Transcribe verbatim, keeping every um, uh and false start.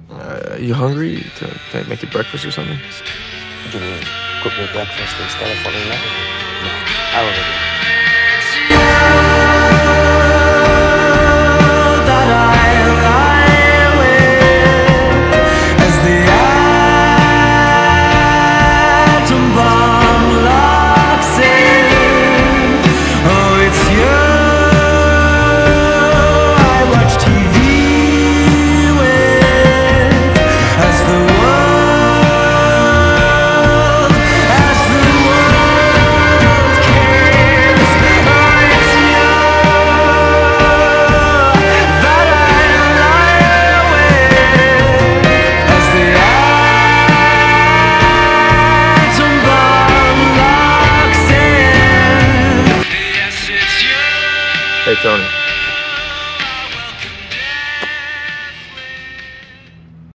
Uh, you hungry? Can, can I make you breakfast or something? What do you mean? Cook me breakfast instead of falling in love with me? No, I already